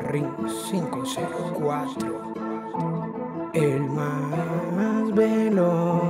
Ring 504, el más veloz.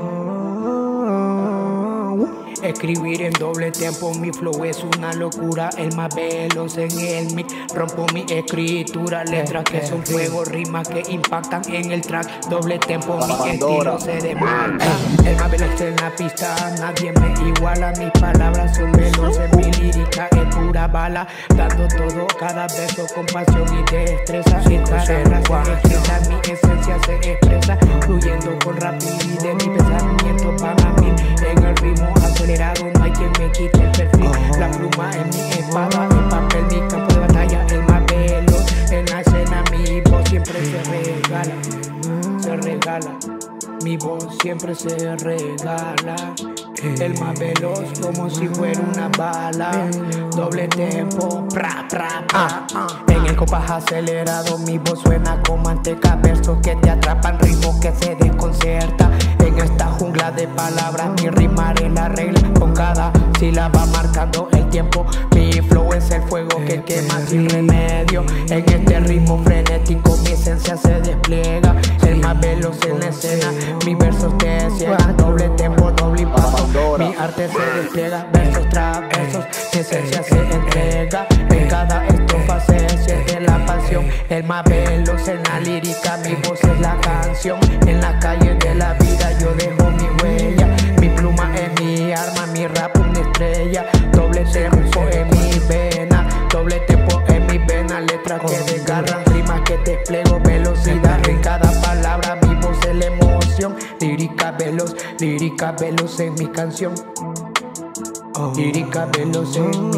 Escribir en doble tiempo, mi flow es una locura. El más veloz en el mic, rompo mi escritura. Letras que son fuego, rimas que impactan en el track. Doble tempo, mi estilo se desmarca. El más veloz en la pista, nadie me iguala. Mis palabras son veloces, mi lírica es pura bala. Dando todo, cada verso con pasión y destreza. En cada frase escrita, mi esencia se expresa. Fluyendo con rapidez, mis pensamientos van a mil. En el ritmo acelerado, no hay quien me quite el perfil. La pluma es mi espada, el papel mi campo de batalla. El más veloz en la escena, mi voz siempre se regala. Se regala, mi voz siempre se regala. El más veloz como si fuera una bala. Doble tempo, pra, pra, pra. En el compás acelerado mi voz suena como manteca. Versos que te atrapan, ritmos que se desconcerta. En esta jungla de palabras mi rimar es la regla. Con cada sílaba marcando el tiempo. Mi flow es el fuego que quema sin remedio. En este ritmo frenético mi esencia se despliega. El más veloz en la escena, mis versos te ciegan. Doble tempo, doble impacto, mi arte se despliega. Versos tras versos, mi esencia se entrega. En cada estrofa se siente la pasión. El más veloz en la lírica, mi voz es la canción. En la calle de la vida yo dejo mi huella. Mi pluma es mi arma, mi rap una estrella. Doble tempo en mi vena, doble tempo en mi vena. Letras que desgarran, rimas que despliego, velocidad en cada palabra. Mi voz es la emoción. Lírica veloz en mi canción. Lírica veloz en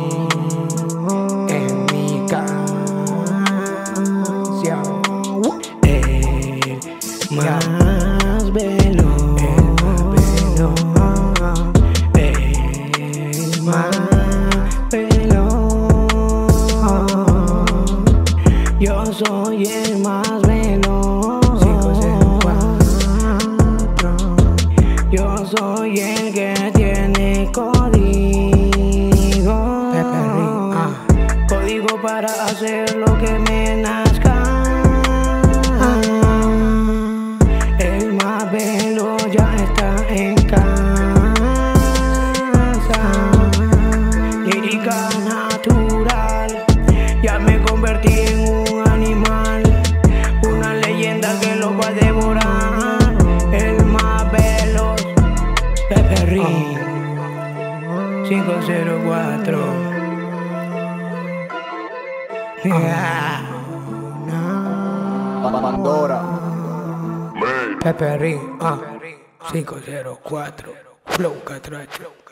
mi canción. El más veloz, el más veloz. Yo soy el más veloz. 504. Yo soy el que tiene código. Código para hacer lo que me nazca. El más veloz ya está en casa. Lírica natural, ya me convertí en un animal. Una leyenda que lo va a devorar. El más veloz, Pepe Ring 504. Pandora. Pepe Ring 504. Flow Catracho.